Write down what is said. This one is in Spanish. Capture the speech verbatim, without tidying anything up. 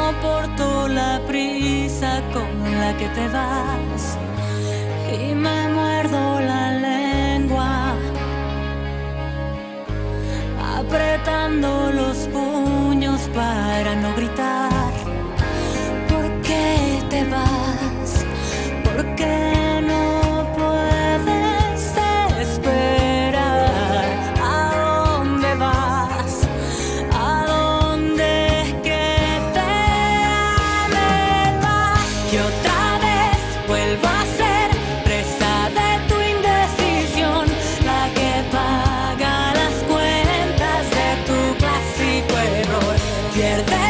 soporto la prisa con la que te vas y me muerdo la lengua, apretando los puños para no gritar. ¿Por qué te vas? ¿Por qué no puedes esperar? ¿A dónde vas? ¿A dónde es que te me vas? Y otra vez vuelvo a ser presa de tu indecisión, la que paga las cuentas de tu clásico error. Pierde